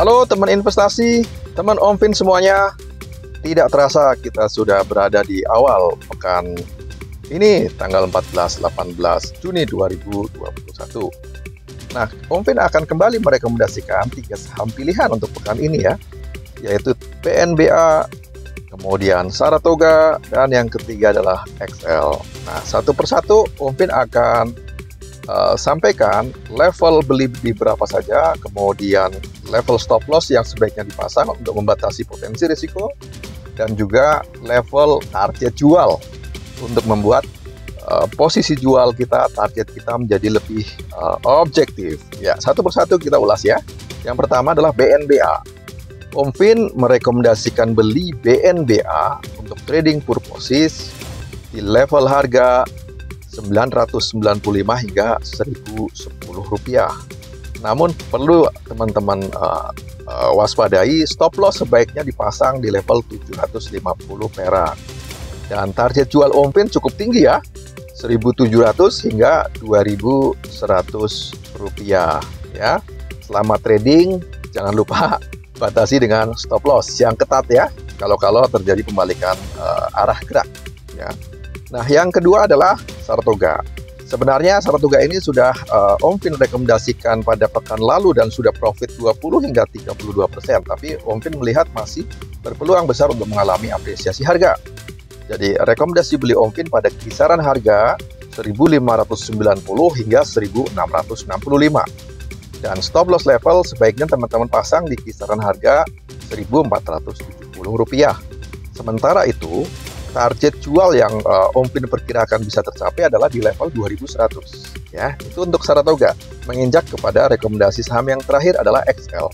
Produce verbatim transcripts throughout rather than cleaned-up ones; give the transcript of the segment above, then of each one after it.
Halo teman investasi, teman Om Vin semuanya. Tidak terasa kita sudah berada di awal pekan ini, tanggal empat belas delapan belas Juni dua ribu dua puluh satu. Nah, Om Vin akan kembali merekomendasikan tiga saham pilihan untuk pekan ini ya, yaitu P N B A, kemudian Saratoga, dan yang ketiga adalah X L. Nah, satu persatu Om Vin akan uh, sampaikan level beli di berapa saja, kemudian level stop loss yang sebaiknya dipasang untuk membatasi potensi risiko, dan juga level target jual untuk membuat uh, posisi jual kita, target kita menjadi lebih uh, objektif. Ya, satu persatu kita ulas ya. Yang pertama adalah B N B A. Om Vin merekomendasikan beli B N B A untuk trading purposes di level harga sembilan ratus sembilan puluh lima hingga seribu sepuluh rupiah. Namun perlu teman-teman uh, uh, waspadai, stop loss sebaiknya dipasang di level tujuh ratus lima puluh perak. Dan target jual Om Vin cukup tinggi ya, seribu tujuh ratus hingga dua ribu seratus rupiah ya. Selama trading jangan lupa batasi dengan stop loss yang ketat ya, kalau-kalau terjadi pembalikan uh, arah gerak ya. Nah, yang kedua adalah Saratoga. Sebenarnya Saratoga ini sudah uh, Om Vin rekomendasikan pada pekan lalu dan sudah profit dua puluh hingga tiga puluh dua persen, tapi Om Vin melihat masih berpeluang besar untuk mengalami apresiasi harga. Jadi rekomendasi beli Om Vin pada kisaran harga seribu lima ratus sembilan puluh hingga seribu enam ratus enam puluh lima. Dan stop loss level sebaiknya teman-teman pasang di kisaran harga seribu empat ratus tujuh puluh rupiah. Sementara itu, target jual yang uh, Om Vin perkirakan bisa tercapai adalah di level dua ribu seratus ya. Itu untuk Saratoga. Menginjak kepada rekomendasi saham yang terakhir adalah X L.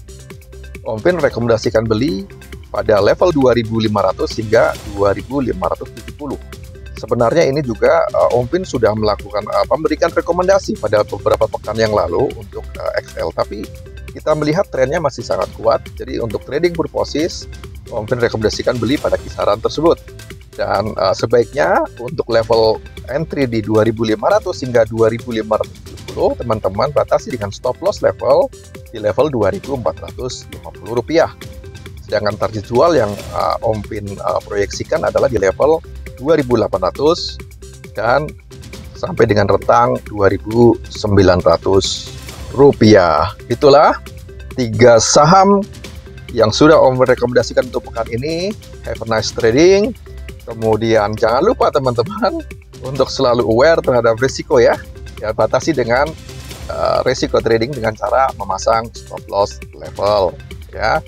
Om Vin rekomendasikan beli pada level dua ribu lima ratus hingga dua ribu lima ratus tujuh puluh. Sebenarnya ini juga uh, Om Vin sudah melakukan uh, memberikan rekomendasi pada beberapa pekan yang lalu untuk uh, X L, tapi kita melihat trennya masih sangat kuat. Jadi untuk trading purposes Om Vin rekomendasikan beli pada kisaran tersebut. Dan uh, sebaiknya untuk level entry di dua ribu lima ratus hingga dua ribu lima ratus tujuh puluh, teman-teman batasi dengan stop loss level di level dua ribu empat ratus lima puluh rupiah. Sedangkan target jual yang uh, Om Vin uh, proyeksikan adalah di level dua ribu delapan ratus dan sampai dengan rentang dua ribu sembilan ratus rupiah. Itulah tiga saham yang sudah Om Vin rekomendasikan untuk pekan ini. Have a nice trading. Kemudian jangan lupa teman-teman untuk selalu aware terhadap risiko ya. Ya, batasi dengan uh, risiko trading dengan cara memasang stop loss level ya.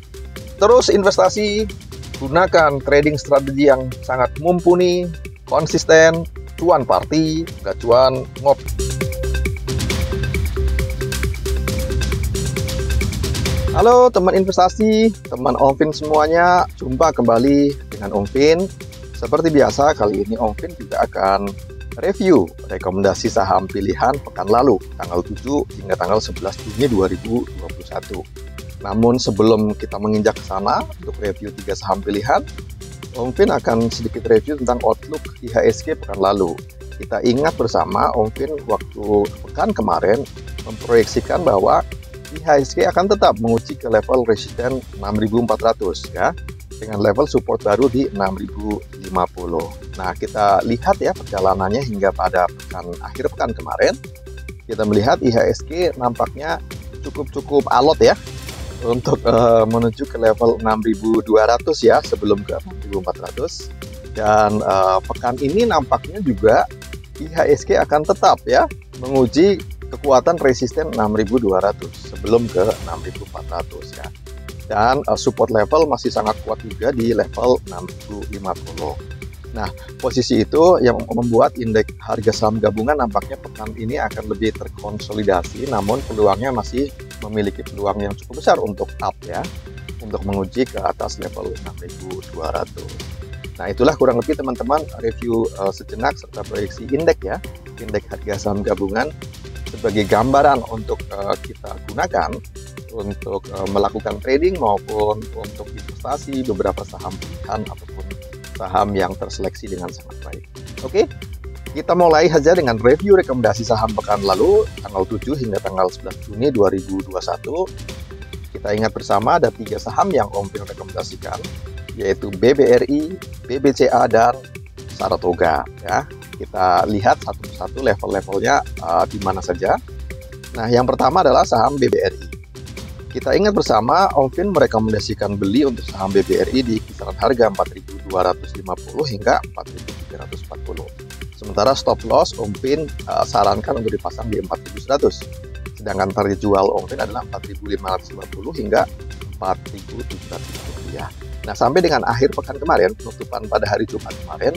Terus investasi, gunakan trading strategi yang sangat mumpuni, konsisten, cuan party, gak cuan ngop. Halo teman investasi, teman Om Vin semuanya, jumpa kembali dengan Om Vin. Seperti biasa, kali ini Om Vin juga akan review rekomendasi saham pilihan pekan lalu, tanggal tujuh hingga tanggal sebelas Juni dua ribu dua puluh satu. Namun sebelum kita menginjak ke sana untuk review tiga saham pilihan, Om Vin akan sedikit review tentang outlook I H S G pekan lalu. Kita ingat bersama, Om Vin waktu pekan kemarin memproyeksikan bahwa I H S G akan tetap menguji ke level resisten enam ribu empat ratus ya, dengan level support baru di enam ribu lima puluh. Nah, kita lihat ya perjalanannya hingga pada pekan akhir pekan kemarin. Kita melihat I H S G nampaknya cukup-cukup alot ya untuk uh, menuju ke level enam ribu dua ratus ya, sebelum ke enam ribu empat ratus. Dan uh, pekan ini nampaknya juga I H S G akan tetap ya menguji kekuatan resisten enam ribu dua ratus sebelum ke enam ribu empat ratus ya. Dan uh, support level masih sangat kuat juga di level enam ribu lima puluh. Nah, posisi itu yang membuat indeks harga saham gabungan nampaknya pekan ini akan lebih terkonsolidasi, namun peluangnya masih memiliki peluang yang cukup besar untuk up ya, untuk menguji ke atas level enam ribu dua ratus. Nah, itulah kurang lebih teman-teman review uh, sejenak serta proyeksi indeks ya, indeks harga saham gabungan sebagai gambaran untuk uh, kita gunakan untuk uh, melakukan trading maupun untuk investasi beberapa saham pilihan ataupun saham yang terseleksi dengan sangat baik. Oke, kita mulai saja dengan review rekomendasi saham pekan lalu tanggal tujuh hingga tanggal sebelas Juni dua ribu dua puluh satu. Kita ingat bersama ada tiga saham yang Om Vin rekomendasikan, yaitu B B R I, B B C A, dan Saratoga. Ya, kita lihat satu persatu level-levelnya uh, di mana saja. Nah, yang pertama adalah saham B B R I. Kita ingat bersama Om Vin merekomendasikan beli untuk saham B B R I di kisaran harga empat ribu dua ratus lima puluh hingga empat ribu tiga ratus empat puluh. Sementara stop loss Om Vin uh, sarankan untuk dipasang di empat ribu seratus. Sedangkan target jual Om Vin adalah empat ribu lima ratus lima puluh hingga empat ribu tujuh ratus rupiah. Nah, sampai dengan akhir pekan kemarin, penutupan pada hari Jumat kemarin,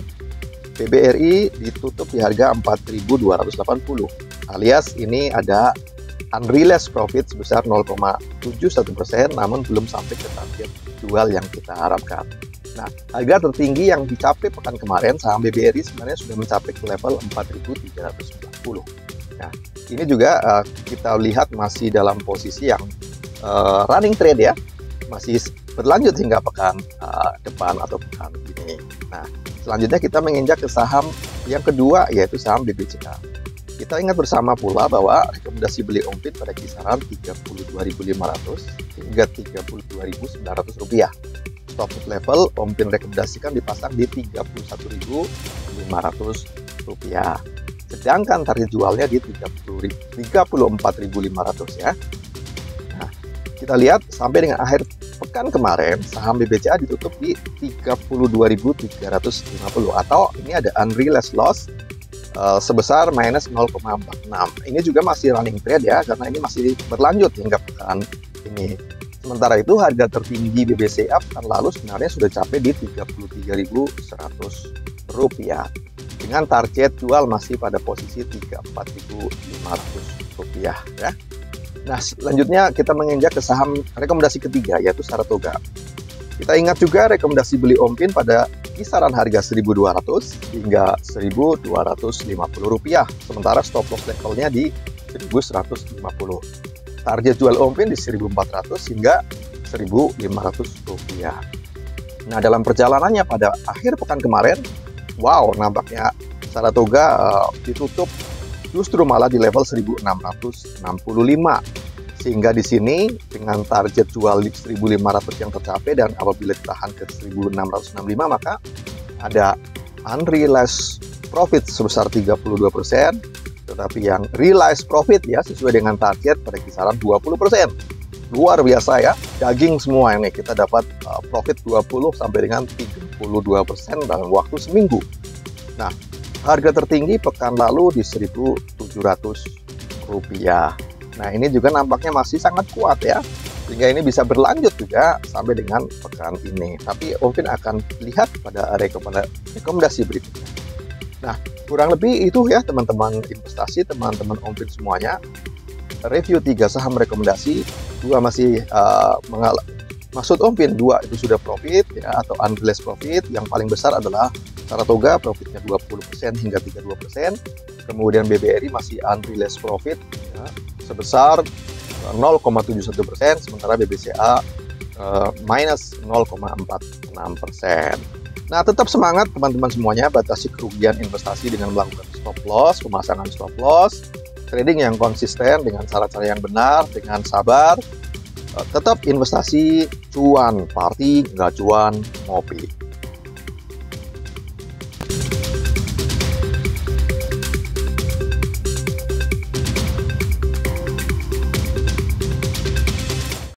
B B R I ditutup di harga empat ribu dua ratus delapan puluh. Alias ini ada unrealized profit sebesar nol koma tujuh satu persen, namun belum sampai ke target jual yang kita harapkan. Nah, harga tertinggi yang dicapai pekan kemarin saham B B R I sebenarnya sudah mencapai ke level empat ribu tiga ratus sembilan puluh. Nah, ini juga uh, kita lihat masih dalam posisi yang uh, running trade ya, masih berlanjut hingga pekan uh, depan atau pekan ini. Nah, selanjutnya kita menginjak ke saham yang kedua, yaitu saham B B C A. Kita ingat bersama pula bahwa rekomendasi beli Om Vin pada kisaran tiga puluh dua ribu lima ratus hingga tiga puluh dua ribu sembilan ratus rupiah. Stop loss level Om Vin rekomendasikan dipasang di tiga puluh satu ribu lima ratus rupiah. Sedangkan target jualnya di tiga puluh empat ribu lima ratus ya. Nah, kita lihat sampai dengan akhir pekan kemarin saham B B C A ditutup di tiga puluh dua ribu tiga ratus lima puluh, atau ini ada unrealized loss uh, sebesar minus nol koma empat enam. Ini juga masih running trade ya, karena ini masih berlanjut hingga pekan ini. Sementara itu harga tertinggi B B C A pekan lalu sebenarnya sudah capai di tiga puluh tiga ribu seratus rupiah. Dengan target jual masih pada posisi tiga puluh empat ribu lima ratus rupiah ya. Nah, selanjutnya kita menginjak ke saham rekomendasi ketiga, yaitu Saratoga. Kita ingat juga rekomendasi beli Om Vin pada kisaran harga seribu dua ratus hingga seribu dua ratus lima puluh rupiah. Sementara stop loss levelnya di seribu seratus lima puluh. Target jual Om Vin di seribu empat ratus hingga seribu lima ratus rupiah. Nah, dalam perjalanannya pada akhir pekan kemarin, wow, nampaknya Saratoga uh, ditutup justru malah di level seribu enam ratus enam puluh lima. Sehingga di sini dengan target jual di seribu lima ratus yang tercapai, dan apabila ditahan ke seribu enam ratus enam puluh lima, maka ada unrealized profit sebesar tiga puluh dua persen, tetapi yang realized profit ya sesuai dengan target pada kisaran dua puluh persen. Luar biasa ya, daging semua ini, kita dapat uh, profit dua puluh sampai dengan tiga puluh dua persen dalam waktu seminggu. Nah, harga tertinggi pekan lalu di seribu tujuh ratus rupiah. Nah, ini juga nampaknya masih sangat kuat ya, sehingga ini bisa berlanjut juga sampai dengan pekan ini. Tapi Om Vin akan lihat pada rekomendasi berikutnya. Nah, kurang lebih itu ya teman-teman investasi, teman-teman Om Vin semuanya. Review tiga saham rekomendasi, dua masih uh, mengalami, maksud Om Vin dua itu sudah profit ya, atau unrealized profit. Yang paling besar adalah Saratoga, profitnya dua puluh persen hingga tiga puluh dua persen. Kemudian B B R I masih unrealized profit ya, sebesar nol koma tujuh satu persen, sementara B B C A uh, minus nol koma empat enam persen. Nah, tetap semangat teman-teman semuanya, batasi kerugian investasi dengan melakukan stop loss, pemasangan stop loss, trading yang konsisten dengan cara-cara yang benar, dengan sabar. Uh, tetap investasi, cuan party, nggak cuan ngopi.